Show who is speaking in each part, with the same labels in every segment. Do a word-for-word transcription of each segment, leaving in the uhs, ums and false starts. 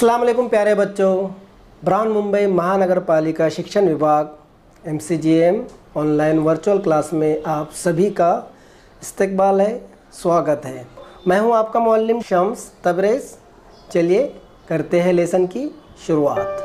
Speaker 1: अस्सलाम वालेकुम प्यारे बच्चों। ब्राउन मुंबई महानगर पालिका शिक्षण विभाग M C G M online virtual class में आप सभी का इस्तकबाल है, स्वागत है। मैं हूं आपका मुअल्लिम शम्स तबरेज़। चलिए करते हैं लेसन की शुरुआत।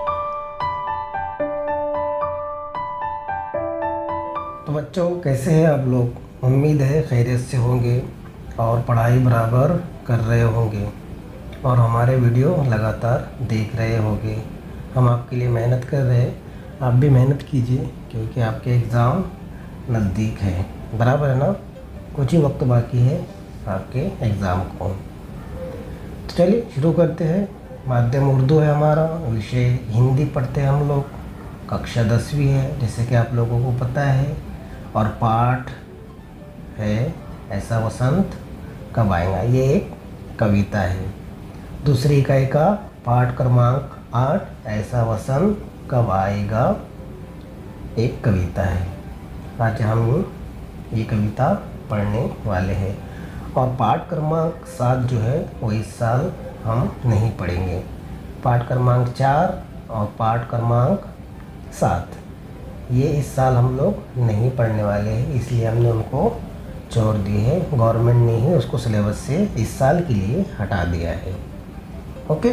Speaker 1: तो बच्चों, कैसे हैं आप लोग? उम्मीद है खैरियत से होंगे और पढ़ाई बराबर कर रहे होंगे और हमारे वीडियो लगातार देख रहे होंगे। हम आपके लिए मेहनत कर रहे हैं, आप भी मेहनत कीजिए क्योंकि आपके एग्ज़ाम नज़दीक है। बराबर है ना? कुछ ही वक्त बाकी है आपके एग्ज़ाम को। तो चलिए शुरू करते हैं। माध्यम उर्दू है हमारा, विषय हिंदी पढ़ते हैं हम लोग। कक्षा दसवीं है जैसे कि आप लोगों को पता है, और पाठ है ऐसा वसंत कब आएगा। ये एक कविता है। दूसरी इकाई का पाठ क्रमांक आठ, ऐसा वसंत कब आएगा, एक कविता है। आज हम ये कविता पढ़ने वाले हैं। और पाठ क्रमांक सात जो है वो इस साल हम नहीं पढ़ेंगे। पाठ क्रमांक चार और पाठ क्रमांक सात ये इस साल हम लोग नहीं पढ़ने वाले हैं, इसलिए हमने उनको छोड़ दिए है। गवर्नमेंट ने ही उसको सिलेबस से इस साल के लिए हटा दिया है। ओके,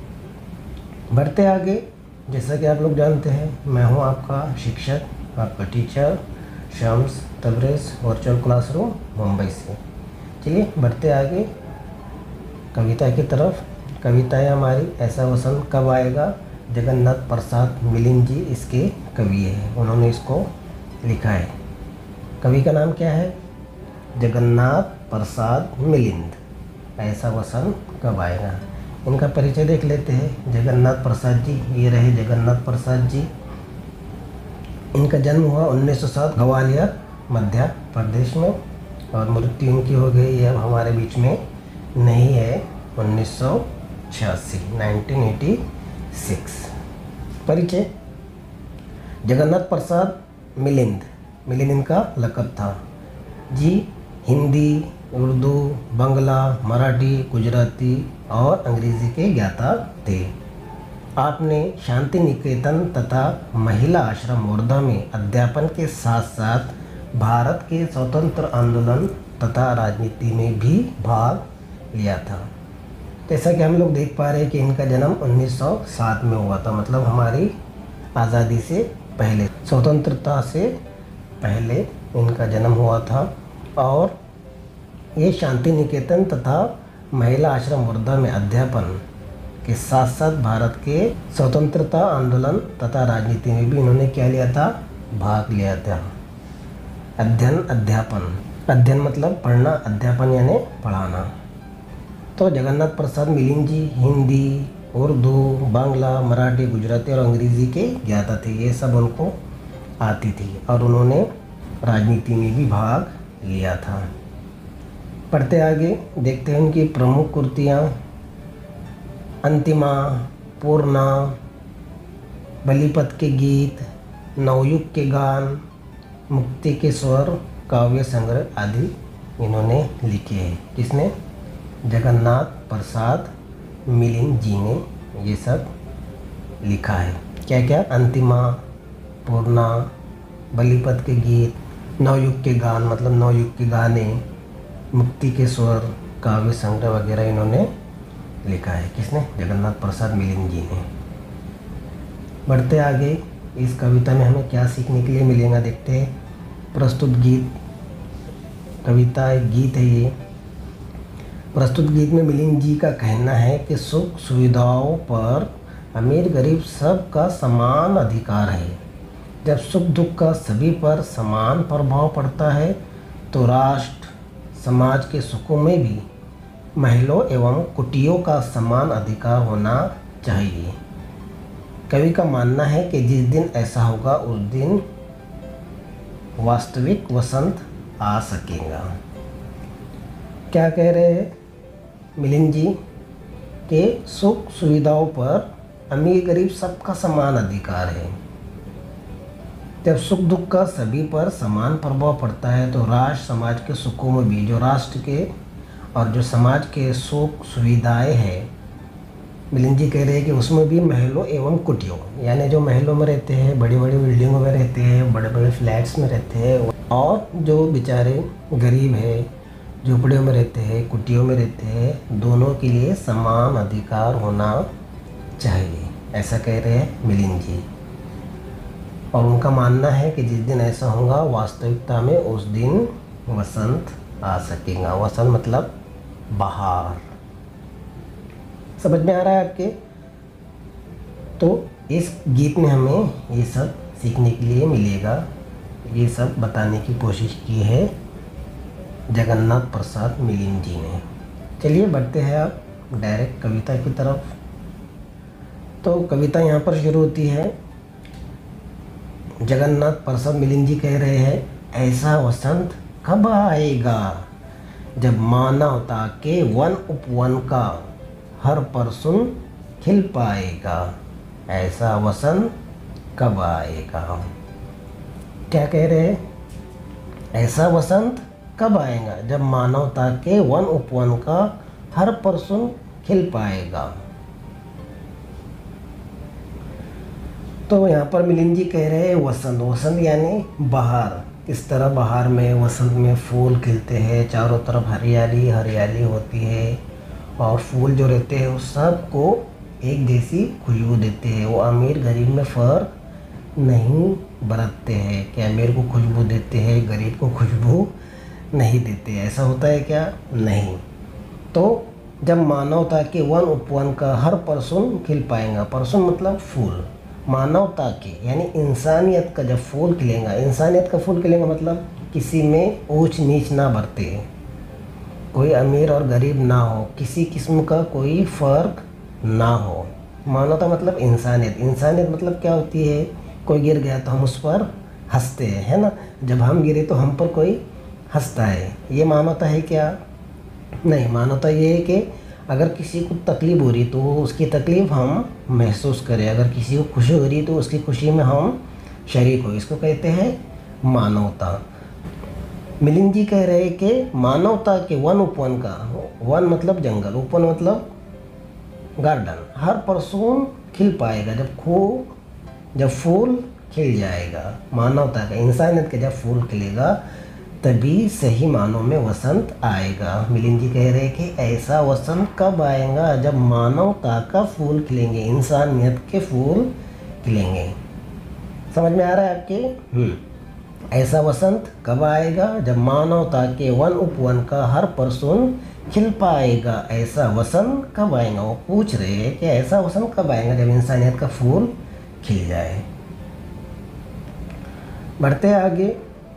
Speaker 1: बढ़ते आगे। जैसा कि आप लोग जानते हैं, मैं हूं आपका शिक्षक, आपका teacher Shams Tabrez, virtual classroom Mumbai से। चलिए बढ़ते आगे कविता की तरफ। कविता है हमारी ऐसा वसंत कब आएगा। जगन्नाथ प्रसाद मिलिंद जी इसके कवि हैं, उन्होंने इसको लिखा है। कवि का नाम क्या है? जगन्नाथ प्रसाद मिलिंद। ऐसा वसंत कब आएगा। इनका परिचय देख लेते हैं। जगन्नाथ प्रसाद जी, ये रहे जगन्नाथ प्रसाद जी। इनका जन्म हुआ उन्नीस सौ सात ग्वालियर मध्य प्रदेश में, और मृत्यु इनकी हो गई ये अब हमारे बीच में नहीं है, उन्नीस सौ छियासी नाइनटीन एटी सिक्स। परिचय, जगन्नाथ प्रसाद मिलिंद, मिलिंद इनका लक़ब था जी। हिंदी, उर्दू, बांग्ला, मराठी, गुजराती और अंग्रेज़ी के ज्ञाता थे। आपने शांति निकेतन तथा महिला आश्रम वर्धा में अध्यापन के साथ साथ भारत के स्वतंत्र आंदोलन तथा राजनीति में भी भाग लिया था। जैसा कि हम लोग देख पा रहे हैं कि इनका जन्म उन्नीस सौ सात में हुआ था, मतलब हमारी आज़ादी से पहले, स्वतंत्रता से पहले इनका जन्म हुआ था। और ये शांति निकेतन तथा महिला आश्रम वर्धा में अध्यापन के साथ साथ भारत के स्वतंत्रता आंदोलन तथा राजनीति में भी इन्होंने क्या लिया था? भाग लिया था। अध्ययन, अध्यापन, अध्ययन मतलब पढ़ना, अध्यापन यानी पढ़ाना। तो जगन्नाथ प्रसाद मिलिंद जी हिंदी, उर्दू, बांग्ला, मराठी, गुजराती और अंग्रेज़ी के ज्ञाता थे। ये सब उनको आती थी और उन्होंने राजनीति में भी भाग लिया था। पढ़ते आगे, देखते हैं उनकी प्रमुख कृतियाँ। अंतिमा, पूर्णा, बलिपत के गीत, नवयुग के गान, मुक्ति के स्वर, काव्य संग्रह आदि इन्होंने लिखे हैं। किसने? जगन्नाथ प्रसाद मिलिंद जी ने ये सब लिखा है। क्या क्या? अंतिमा, पूर्णा, बलिपत के गीत, नवयुग के गान मतलब नवयुग के गाने, मुक्ति के स्वर, काव्य संग्रह वगैरह इन्होंने लिखा है। किसने? जगन्नाथ प्रसाद मिलिंद जी ने। बढ़ते आगे, इस कविता में हमें क्या सीखने के लिए मिलेगा देखते हैं। प्रस्तुत गीत, कविता एक गीत है ये। प्रस्तुत गीत में मिलिंद जी का कहना है कि सुख सुविधाओं पर अमीर गरीब सबका समान अधिकार है। जब सुख दुख का सभी पर समान प्रभाव पड़ता है तो राष्ट्र समाज के सुखों में भी महिलाओं एवं कुटियों का समान अधिकार होना चाहिए। कवि का मानना है कि जिस दिन ऐसा होगा उस दिन वास्तविक वसंत आ सकेगा। क्या कह रहे हैं मिलिंद जी? के सुख सुविधाओं पर अमीर गरीब सबका समान अधिकार है। जब सुख दुख का सभी पर समान प्रभाव पड़ता है तो राष्ट्र समाज के सुखों में भी, जो राष्ट्र के और जो समाज के सुख सुविधाएं हैं मिलिंद जी कह रहे हैं कि उसमें भी महलों एवं कुटियों, यानी जो महलों में रहते हैं, बड़ी बड़ी बिल्डिंगों में रहते हैं, बड़े बड़े फ्लैट्स में रहते हैं, और जो बेचारे गरीब हैं, झोपड़ियों में रहते हैं, कुटियों में रहते हैं, दोनों के लिए समान अधिकार होना चाहिए, ऐसा कह रहे हैं मिलिंद जी। और उनका मानना है कि जिस दिन ऐसा होगा, वास्तविकता में उस दिन वसंत आ सकेगा। वसंत मतलब बहार। समझ में आ रहा है आपके? तो इस गीत में हमें ये सब सीखने के लिए मिलेगा, ये सब बताने की कोशिश की है जगन्नाथ प्रसाद मिलिंद जी ने। चलिए बढ़ते हैं आप डायरेक्ट कविता की तरफ। तो कविता यहाँ पर शुरू होती है। जगन्नाथ प्रसाद मिलिंद जी कह रहे हैं, ऐसा वसंत कब आएगा जब मानवता के वन उपवन का हर परसुन खिल पाएगा। ऐसा वसंत कब आएगा। क्या कह रहे हैं? ऐसा वसंत कब आएगा जब मानवता के वन उपवन का हर परसुन खिल पाएगा। तो यहाँ पर मिलिंद जी कह रहे हैं वसंत, वसंत यानी बहार। किस तरह बहार में, वसंत में फूल खिलते हैं, चारों तरफ हरियाली हरियाली होती है, और फूल जो रहते हैं उस सब को एक जैसी खुशबू देते हैं। वो अमीर गरीब में फ़र्क नहीं बरतते हैं कि अमीर को खुशबू देते हैं, गरीब को खुशबू नहीं देते। ऐसा होता है क्या? नहीं। तो जब मानवता के वन उपवन का हर परसुन खिल पाएगा, परसुन मतलब फूल, मानवता के यानी इंसानियत का जब फूल खिलेगा, इंसानियत का फूल खिलेगा मतलब किसी में ऊंच नीच ना बरते, कोई अमीर और गरीब ना हो, किसी किस्म का कोई फ़र्क ना हो। मानवता मतलब इंसानियत। इंसानियत मतलब क्या होती है? कोई गिर गया तो हम उस पर हंसते हैं, है ना। जब हम गिरे तो हम पर कोई हंसता है। ये मानवता है क्या? नहीं। मानवता ये है कि अगर किसी को तकलीफ़ हो रही तो उसकी तकलीफ़ हम महसूस करें, अगर किसी को खुशी हो रही तो उसकी खुशी में हम शरीक हो। इसको कहते हैं मानवता। मिलिंद जी कह रहे हैं कि मानवता के वन उपवन का, वन मतलब जंगल, उपवन मतलब गार्डन, हर परसुन खिल पाएगा जब खो जब फूल खिल जाएगा। मानवता का, इंसानियत का जब फूल खिलेगा तभी सही मानों में वसंत आएगा। मिलिंद जी कह रहे हैं कि ऐसा वसंत कब आएगा जब मानवता का फूल खिलेंगे, इंसानियत के फूल खिलेंगे। समझ में आ रहा है आपके? हम्म ऐसा वसंत कब आएगा जब मानवता के वन उपवन का हर परसुन खिल पाएगा। ऐसा वसंत कब आएगा? वो पूछ रहे हैं कि ऐसा वसंत कब आएगा जब इंसानियत का फूल खिल जाए। बढ़ते हैं आगे।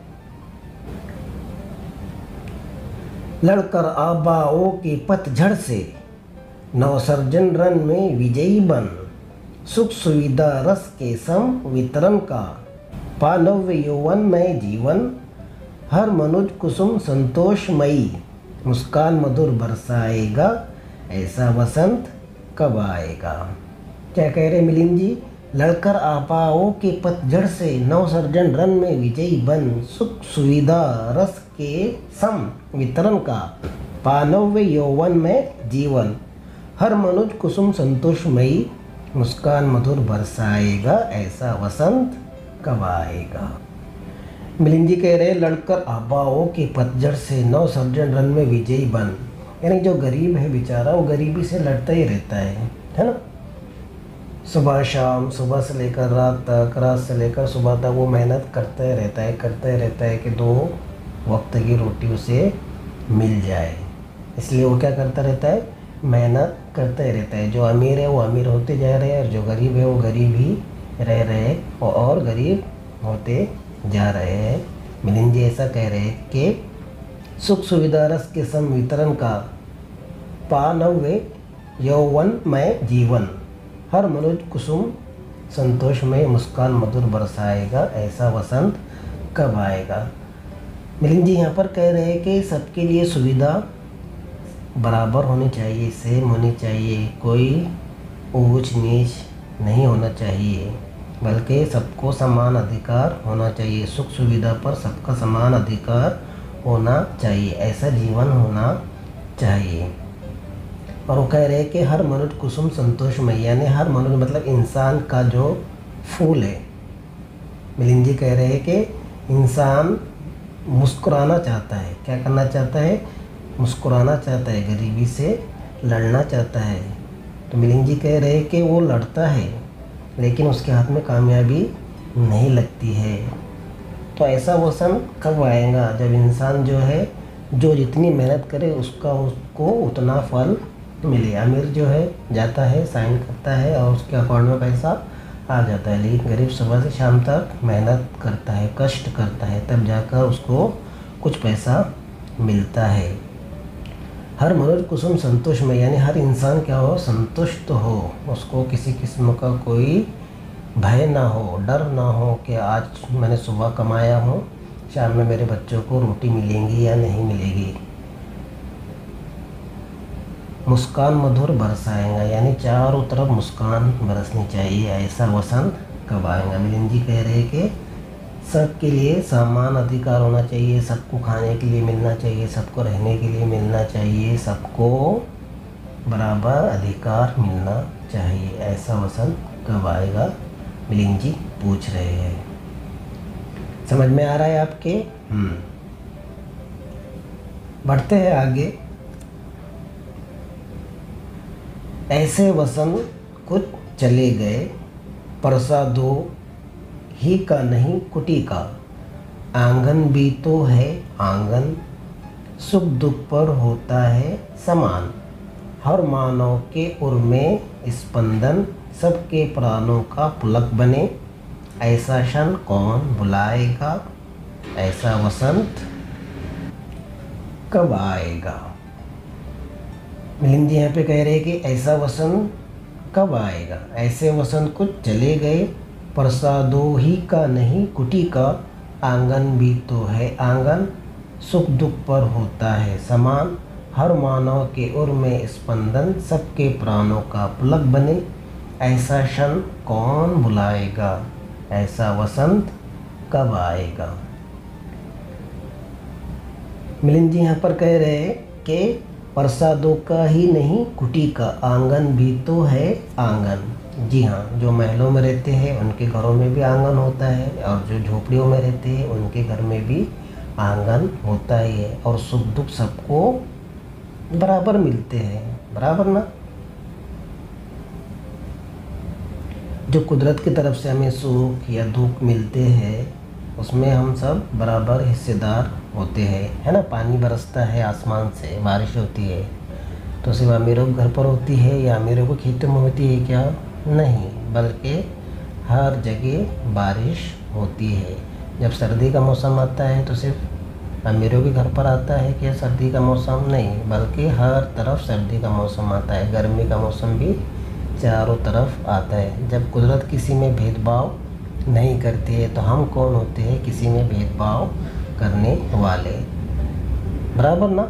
Speaker 1: लड़कर आबाओं के पतझड़ से नवसर्जन रन में विजयी बन, सुख सुविधा रस के सम वितरण का पानव्य यौवन में जीवन, हर मनुज कुसुम संतोषमयी मुस्कान मधुर बरसाएगा। ऐसा वसंत कब आएगा। क्या कह रहे मिलिंद जी? लड़कर आपाओं के पतझड़ से नवसर्जन रन में विजयी बन, सुख सुविधा रस के सम वितरण का पानव्य यौवन में जीवन, हर मनुज कुसुम संतोषमयी मुस्कान मधुर बरसाएगा। ऐसा वसंत कब आएगा। मिलिंद जी कह रहे हैं लड़कर आबाओं के पतझड़ से नवसर्जन रन में विजयी बन, यानी जो गरीब है बेचारा वो गरीबी से लड़ता ही रहता है, है ना। सुबह शाम, सुबह से लेकर रात तक, रात से लेकर सुबह तक वो मेहनत करता ही रहता है करता ही रहता है कि दो वक्त की रोटी उसे मिल जाए। इसलिए वो क्या करता रहता है? मेहनत करता ही रहता है। जो अमीर है वो अमीर होते जा रहे हैं, और जो गरीब है वो गरीब ही रह रहे हैं और गरीब होते जा रहे हैं। मिलिंद जी ऐसा कह रहे हैं कि सुख सुविधा रस के सम वितरण का पानव्य यौवन में जीवन, हर मनुज कुसुम संतोष में मुस्कान मधुर बरसाएगा। ऐसा वसंत कब आएगा। मिलिंद जी यहाँ पर कह रहे हैं कि सबके लिए सुविधा बराबर होनी चाहिए, सेम होनी चाहिए, कोई ऊंच नीच नहीं होना चाहिए, बल्कि सबको समान अधिकार होना चाहिए। सुख सुविधा पर सबका समान अधिकार होना चाहिए, ऐसा जीवन होना चाहिए। और वो कह रहे हैं कि हर मनुष्य कुसुम संतोषमय, यानी हर मनुष्य मतलब इंसान का जो फूल है। मिलिंद जी कह रहे हैं कि इंसान मुस्कुराना चाहता है। क्या करना चाहता है? मुस्कुराना चाहता है, गरीबी से लड़ना चाहता है। तो मिलिंद जी कह रहे हैं कि वो लड़ता है लेकिन उसके हाथ में कामयाबी नहीं लगती है। तो ऐसा वसन कब आएगा? जब इंसान जो है, जो जितनी मेहनत करे उसका उसको उतना फल मिले। अमीर जो है जाता है, साइन करता है और उसके अकाउंट में पैसा आ जाता है, लेकिन गरीब सुबह से शाम तक मेहनत करता है, कष्ट करता है, तब जाकर उसको कुछ पैसा मिलता है। हर मनुष्य कुसुम संतोष में, यानी हर इंसान क्या हो? संतुष्ट हो, उसको किसी किस्म का कोई भय ना हो, डर ना हो कि आज मैंने सुबह कमाया हूँ, शाम में मेरे बच्चों को रोटी मिलेंगी या नहीं मिलेगी। मुस्कान मधुर बरसाएगा, यानी चारों तरफ मुस्कान बरसनी चाहिए। ऐसा वसंत कब आएगा? मिलिंद जी कह रहे हैं कि सबके लिए समान अधिकार होना चाहिए, सबको खाने के लिए मिलना चाहिए, सबको रहने के लिए मिलना चाहिए, सबको बराबर अधिकार मिलना चाहिए। ऐसा वसंत कब आएगा? मिलिंद जी पूछ रहे हैं। समझ में आ रहा है आपके? हम्म बढ़ते हैं आगे। ऐसे वसंत कुछ चले गए, परसा दो ही का नहीं कुटी का, आंगन भी तो है आंगन, सुख दुख पर होता है समान, हर मानव के उर में स्पंदन, सबके प्राणों का पुलक बने, ऐसा क्षण कौन बुलाएगा, ऐसा वसंत कब आएगा। मिलिंद जी यहाँ पे कह रहे हैं कि ऐसा वसंत कब आएगा। ऐसे वसंत कुछ चले गए, प्रसादों ही का नहीं कुटी का, आंगन भी तो है आंगन, सुख दुख पर होता है समान, हर मानव के उर में स्पंदन, सबके प्राणों का पुलक बने, ऐसा क्षण कौन बुलाएगा, ऐसा वसंत कब आएगा। मिलिंद जी यहाँ पर कह रहे हैं कि प्रसादों का ही नहीं कुटी का, आंगन भी तो है आंगन। जी हाँ, जो महलों में रहते हैं उनके घरों में भी आंगन होता है, और जो झोपड़ियों में रहते हैं उनके घर में भी आंगन होता ही है, और सुख दुख सबको बराबर मिलते हैं, बराबर ना। जो कुदरत की तरफ से हमें सुख या दुख मिलते हैं उसमें हम सब बराबर हिस्सेदार होते हैं, है ना। पानी बरसता है आसमान से, बारिश होती है, तो सिर्फ अमीरों के घर पर होती है या अमीरों को खेतों में होती है क्या? नहीं, बल्कि हर जगह बारिश होती है। जब सर्दी का मौसम आता है तो सिर्फ अमीरों के घर पर आता है क्या सर्दी का मौसम? नहीं, बल्कि हर तरफ सर्दी का मौसम आता है, गर्मी का मौसम भी चारों तरफ आता है। जब कुदरत किसी में भेदभाव नहीं करती है तो हम कौन होते हैं? किसी में भेदभाव करने वाले, बराबर ना।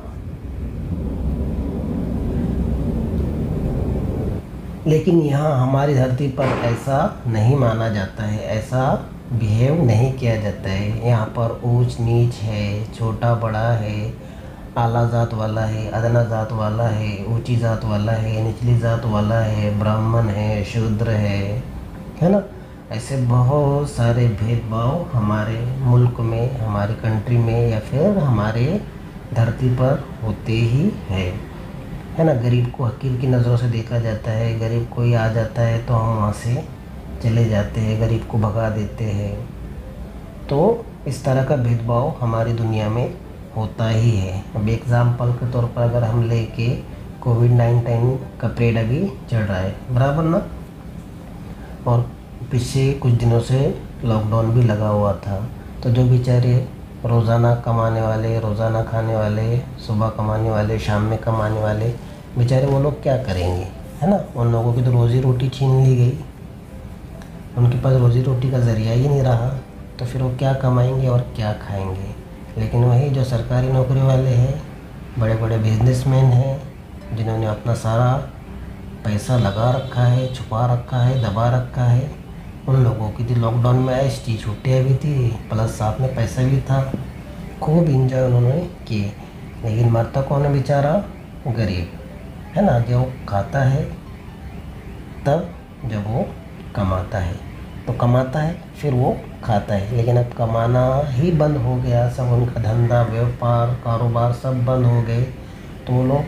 Speaker 1: लेकिन यहाँ हमारी धरती पर ऐसा नहीं माना जाता है, ऐसा बिहेव नहीं किया जाता है। यहाँ पर ऊंच नीच है, छोटा बड़ा है, आला जात वाला है, अदना जात वाला है, ऊंची जात वाला है, निचली जात वाला है, ब्राह्मण है, शूद्र है, है ना। ऐसे बहुत सारे भेदभाव हमारे मुल्क में, हमारी कंट्री में या फिर हमारे धरती पर होते ही है, है ना। गरीब को हकीर की नज़रों से देखा जाता है, गरीब कोई आ जाता है तो हम वहाँ से चले जाते हैं, गरीब को भगा देते हैं। तो इस तरह का भेदभाव हमारी दुनिया में होता ही है। अब एग्ज़ाम्पल के तौर पर अगर हम लेके कोविड नाइन्टीन का पीरियड अभी चल रहा है, बराबर ना, और पिछले कुछ दिनों से लॉकडाउन भी लगा हुआ था, तो जो बेचारे रोज़ाना कमाने वाले, रोज़ाना खाने वाले, सुबह कमाने वाले, शाम में कमाने वाले, बेचारे वो लोग क्या करेंगे, है ना। उन लोगों की तो रोज़ी रोटी छीन ली गई, उनके पास रोज़ी रोटी का ज़रिया ही नहीं रहा, तो फिर वो क्या कमाएंगे और क्या खाएंगे। लेकिन वही जो सरकारी नौकरी वाले हैं, बड़े बड़े बिजनेसमैन हैं, जिन्होंने अपना सारा पैसा लगा रखा है, छुपा रखा है, दबा रखा है, उन लोगों की थी लॉकडाउन में ऐश थी, छुट्टियाँ भी थी, प्लस साथ में पैसा भी था, खूब इंजॉय उन्होंने किए। लेकिन मरता कौन है बेचारा? गरीब, है ना। जो खाता है तब जब वो कमाता है, तो कमाता है फिर वो खाता है। लेकिन अब कमाना ही बंद हो गया, सब उनका धंधा व्यापार कारोबार सब बंद हो गए, तो वो लोग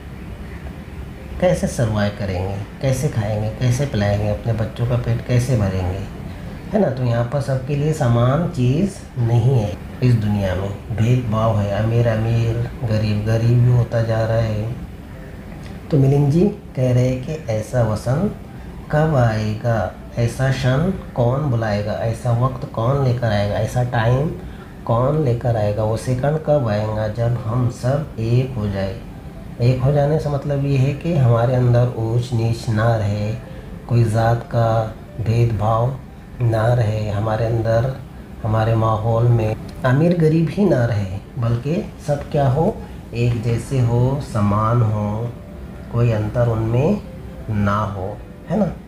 Speaker 1: कैसे सर्वाइव करेंगे, कैसे खाएंगे, कैसे पिलाएंगे, अपने बच्चों का पेट कैसे भरेंगे, है ना। तो यहाँ पर सबके लिए समान चीज़ नहीं है। इस दुनिया में भेदभाव है, अमीर अमीर गरीब गरीब भी होता जा रहा है। तो मिलिंद जी कह रहे हैं कि ऐसा वसंत कब आएगा, ऐसा क्षण कौन बुलाएगा, ऐसा वक्त कौन लेकर आएगा, ऐसा टाइम कौन लेकर आएगा, वो सेकंड कब आएगा जब हम सब एक हो जाए। एक हो जाने से मतलब ये है कि हमारे अंदर ऊंच नीच ना रहे, कोई ज़ात का भेदभाव ना रहे, हमारे अंदर हमारे माहौल में अमीर गरीब ही ना रहे, बल्कि सब क्या हो, एक जैसे हो, समान हो, कोई अंतर उनमें ना हो, है ना।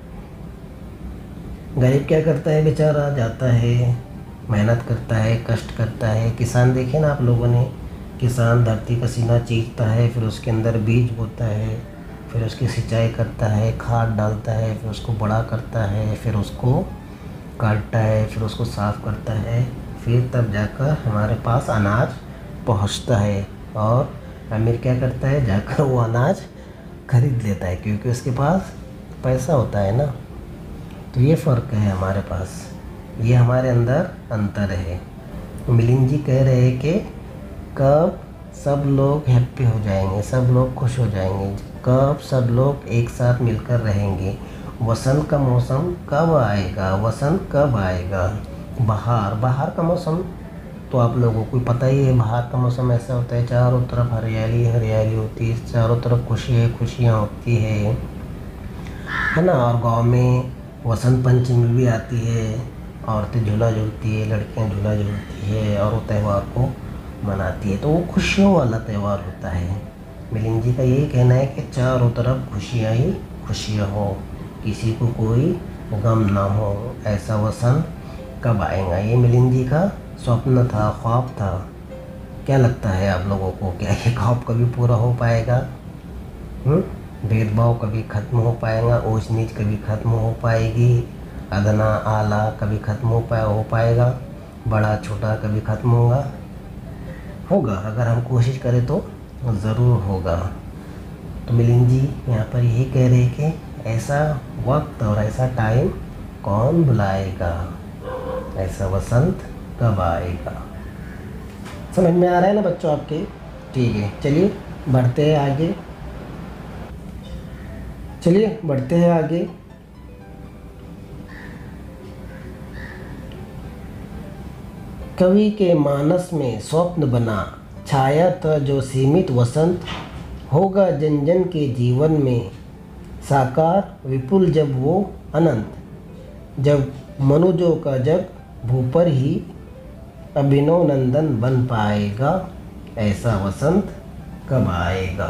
Speaker 1: गरीब क्या करता है बेचारा, जाता है मेहनत करता है, कष्ट करता है। किसान देखे ना आप लोगों ने, किसान धरती का सीना चीरता है, फिर उसके अंदर बीज बोता है, फिर उसकी सिंचाई करता है, खाद डालता है, फिर उसको बड़ा करता है, फिर उसको काटता है, फिर उसको साफ़ करता है, फिर तब जाकर हमारे पास अनाज पहुंचता है। और अमीर क्या करता है, जाकर वो अनाज खरीद लेता है, क्योंकि उसके पास पैसा होता है ना। तो ये फ़र्क है हमारे पास, ये हमारे अंदर अंतर है। मिलिंद जी कह रहे हैं कि कब सब लोग हैप्पी हो जाएंगे, सब लोग खुश हो जाएंगे, कब सब लोग एक साथ मिलकर रहेंगे, वसंत का मौसम कब आएगा, वसंत कब आएगा। बहार बहार का मौसम तो आप लोगों को पता ही है। बहार का मौसम ऐसा होता है, चारों तरफ हरियाली हरियाली होती है, चारों तरफ खुशियाँ खुशियाँ होती है है ना। और गांव में वसंत पंचमी भी आती है, औरतें झूला झूलती है, लड़कियां झूला झूलती है और वो त्यौहार को मनाती है। तो वो खुशियों वाला त्यौहार होता है। मिलिंद जी का यही कहना है कि चारों तरफ खुशियाँ ही खुशियाँ हो, किसी को कोई गम ना हो, ऐसा वसंत कब आएगा। ये मिलिंद जी का स्वप्न था, ख्वाब था। क्या लगता है आप लोगों को, क्या ये ख्वाब कभी पूरा हो पाएगा? भेदभाव कभी ख़त्म हो पाएगा, ऊंच नीच कभी ख़त्म हो पाएगी, अदना आला कभी ख़त्म हो पाए हो पाएगा, बड़ा छोटा कभी ख़त्म होगा? होगा, अगर हम कोशिश करें तो ज़रूर होगा। तो मिलिंद जी यहाँ पर यही कह रहे हैं कि ऐसा वक्त और ऐसा टाइम कौन बुलाएगा, ऐसा वसंत कब आएगा। समझ में आ रहा है ना बच्चों आपके? ठीक है, चलिए बढ़ते हैं आगे, चलिए बढ़ते हैं आगे। कवि के मानस में स्वप्न बना, छाया था जो सीमित वसंत, होगा जन जन के जीवन में साकार विपुल जब वो अनंत, जब मनुजों का जग भूपर ही अभिनव नंदन बन पाएगा, ऐसा वसंत कब आएगा।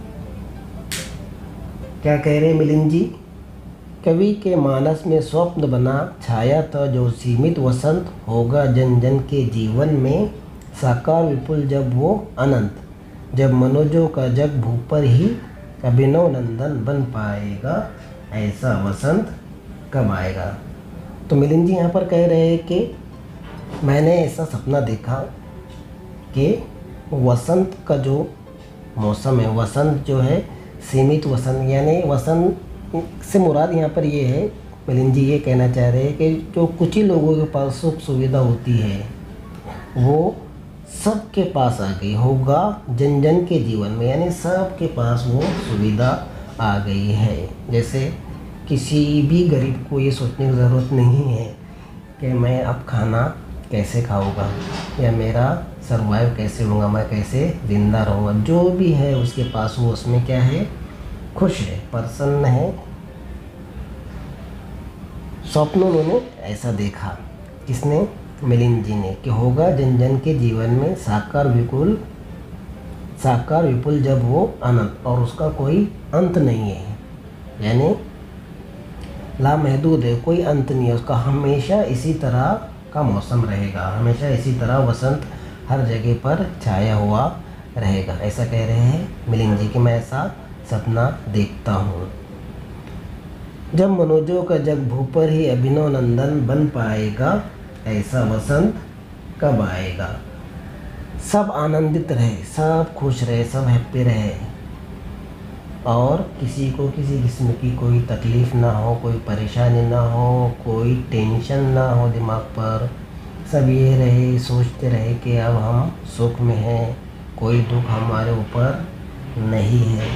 Speaker 1: क्या कह रहे हैं मिलिंद जी? कवि के मानस में स्वप्न बना, छाया था जो सीमित वसंत, होगा जन जन के जीवन में साकार विपुल जब वो अनंत, जब मनोजों का जग भूपर ही अभिनव नंदन बन पाएगा, ऐसा वसंत कब आएगा। तो मिलिंद जी यहाँ पर कह रहे हैं कि मैंने ऐसा सपना देखा कि वसंत का जो मौसम है, वसंत जो है सीमित वसंत, यानी वसंत से मुराद यहाँ पर ये है, मिलिंद जी ये कहना चाह रहे हैं कि जो कुछ ही लोगों के पास सुख सुविधा होती है वो सबके पास आ गई, होगा जन जन के जीवन में, यानी सबके पास वो सुविधा आ गई है। जैसे किसी भी गरीब को ये सोचने की ज़रूरत नहीं है कि मैं अब खाना कैसे खाऊंगा या मेरा सर्वाइव कैसे होगा, मैं कैसे ज़िंदा रहूँगा। जो भी है उसके पास वो उसमें क्या है, खुश है, प्रसन्न है। स्वप्नों उन्होंने ऐसा देखा, किसने? मिलिंद जी ने, कि होगा जन जन के जीवन में साकार विपुल साकार विपुल जब वो अनंत, और उसका कोई अंत नहीं है, यानी लामहदूद है, कोई अंत नहीं है उसका, हमेशा इसी तरह का मौसम रहेगा, हमेशा इसी तरह वसंत हर जगह पर छाया हुआ रहेगा। ऐसा कह रहे हैं मिलिंद जी कि मैं ऐसा सपना देखता हूँ। जब मनोजों का जग भूपर ही अभिनव नंदन बन पाएगा, ऐसा वसंत कब आएगा। सब आनंदित रहे, सब खुश रहे, सब हैप्पी रहे और किसी को किसी किस्म की कोई तकलीफ़ ना हो, कोई परेशानी ना हो, कोई टेंशन ना हो दिमाग पर। सब ये रहे, सोचते रहे कि अब हम सुख में हैं, कोई दुख हमारे ऊपर नहीं है।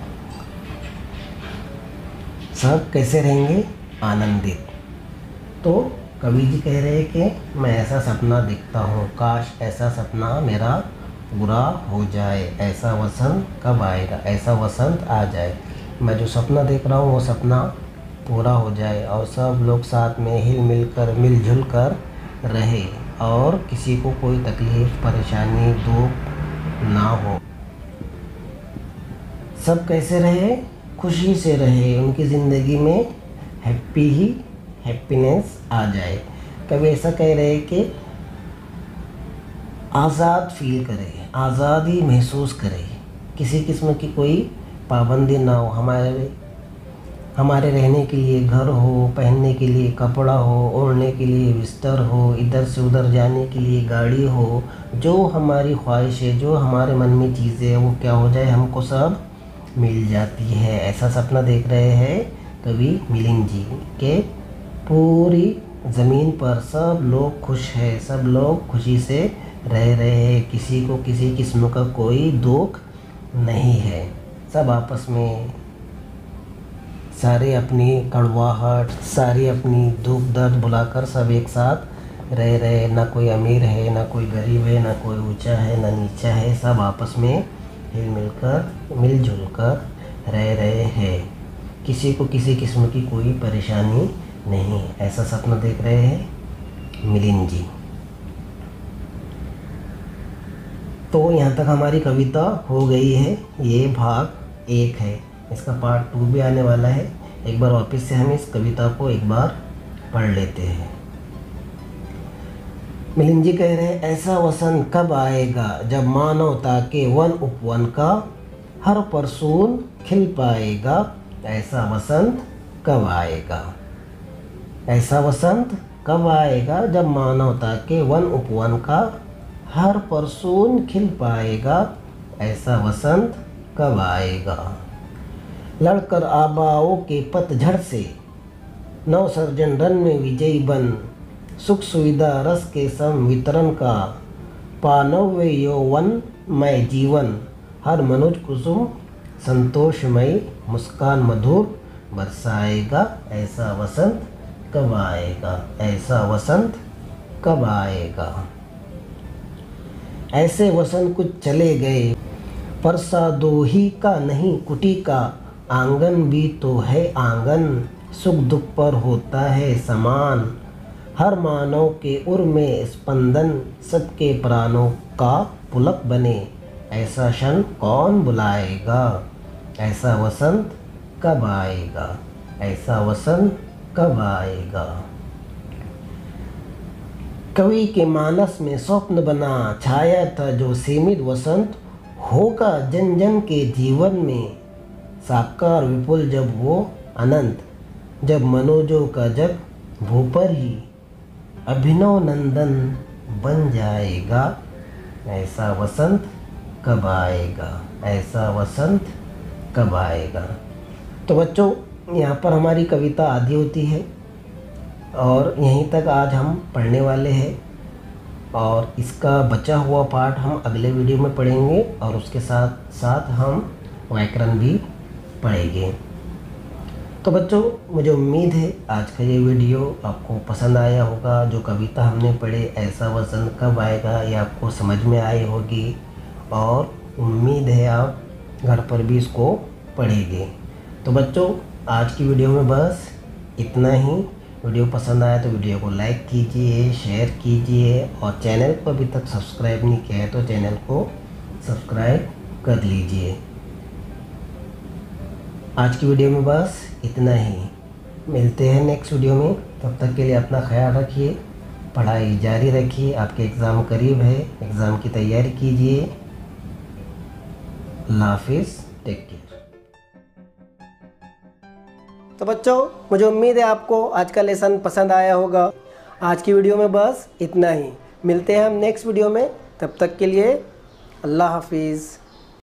Speaker 1: सब कैसे रहेंगे, आनंदित। तो कवि जी कह रहे हैं कि मैं ऐसा सपना देखता हूँ, काश ऐसा सपना मेरा पूरा हो जाए। ऐसा वसंत कब आएगा, ऐसा वसंत आ जाए। मैं जो सपना देख रहा हूँ वो सपना पूरा हो जाए और सब लोग साथ में हिल मिल कर मिलजुल कर रहे और किसी को कोई तकलीफ़, परेशानी, दुख ना हो। सब कैसे रहे, खुशी से रहे, उनकी ज़िंदगी में हैप्पी ही हैप्पीनेस आ जाए। कभी ऐसा कह रहे हैं कि आज़ाद फील करे, आज़ादी महसूस करे, किसी किस्म की कोई पाबंदी ना हो। हमारे हमारे रहने के लिए घर हो, पहनने के लिए कपड़ा हो, ओढ़ने के लिए बिस्तर हो, इधर से उधर जाने के लिए गाड़ी हो। जो हमारी ख्वाहिश है, जो हमारे मन में चीज़ें हैं, वो क्या हो जाए, हमको सब मिल जाती है। ऐसा सपना देख रहे हैं कवि मिलिंद जी के पूरी ज़मीन पर सब लोग खुश हैं, सब लोग खुशी से रह रहे हैं, किसी को किसी किस्म का कोई दुख नहीं है। सब आपस में सारे अपनी कड़वाहट, सारी अपनी दुख दर्द भुलाकर सब एक साथ रह रहे। ना कोई अमीर है, ना कोई गरीब है, ना कोई ऊंचा है, ना नीचा है। सब आपस में हिल मिलकर मिलजुल कर रह रहे हैं, किसी को किसी किस्म की कोई परेशानी नहीं। ऐसा सपना देख रहे हैं मिलिंद जी। तो यहाँ तक हमारी कविता हो गई है। ये भाग एक है, इसका पार्ट टू भी आने वाला है। एक बार वापस से हम इस कविता को एक बार पढ़ लेते हैं। मिलिंद जी कह रहे हैं, ऐसा वसंत कब आएगा जब मानवता के वन उपवन का हर परसून खिल पाएगा। ऐसा वसंत कब आएगा, ऐसा वसंत कब आएगा जब मानवता के वन उपवन का हर परसून खिल पाएगा। ऐसा वसंत कब आएगा। लड़कर आबाओं के पतझड़ से नव सर्जन रन में विजयी बन, सुख सुविधा रस के सम वितरण का पानव यौवन मय जीवन, हर मनुज कुसुम संतोषमय मुस्कान मधुर बरसाएगा। ऐसा वसंत कब आएगा, ऐसा वसंत कब आएगा। ऐसे वसंत कुछ चले गए, परसा दो ही का नहीं कुटी का, आंगन भी तो है आंगन, सुख दुख पर होता है समान, हर मानव के उर में स्पंदन, सबके प्राणों का पुलक बने। ऐसा क्षण कौन बुलाएगा, ऐसा वसंत कब आएगा, ऐसा वसंत कब आएगा। कवि के मानस में स्वप्न बना छाया था जो सीमित वसंत होगा जन जन के जीवन में, साकार विपुल जब वो अनंत, जब मनोजों का जग भूपर ही अभिनव नंदन बन जाएगा। ऐसा वसंत कब आएगा, ऐसा वसंत कब आएगा। तो बच्चों, यहाँ पर हमारी कविता आधी होती है और यहीं तक आज हम पढ़ने वाले हैं और इसका बचा हुआ पार्ट हम अगले वीडियो में पढ़ेंगे और उसके साथ साथ हम व्याकरण भी पढ़ेंगे। तो बच्चों, मुझे उम्मीद है आज का ये वीडियो आपको पसंद आया होगा। जो कविता हमने पढ़े ऐसा वसंत कब आएगा, ये आपको समझ में आई होगी और उम्मीद है आप घर पर भी इसको पढ़ेंगे। तो बच्चों, आज की वीडियो में बस इतना ही। वीडियो पसंद आया तो वीडियो को लाइक कीजिए, शेयर कीजिए और चैनल को अभी तक सब्सक्राइब नहीं किया है तो चैनल को सब्सक्राइब कर लीजिए। आज की वीडियो में बस इतना ही। मिलते हैं नेक्स्ट वीडियो में। तब तक के लिए अपना ख्याल रखिए, पढ़ाई जारी रखिए। आपके एग्ज़ाम करीब है, एग्ज़ाम की तैयारी कीजिए। अल्लाह हाफिज़, टेक केयर। तो बच्चों, मुझे उम्मीद है आपको आज का लेसन पसंद आया होगा। आज की वीडियो में बस इतना ही। मिलते हैं हम नेक्स्ट वीडियो में, तब तक के लिए अल्लाह हाफिज़।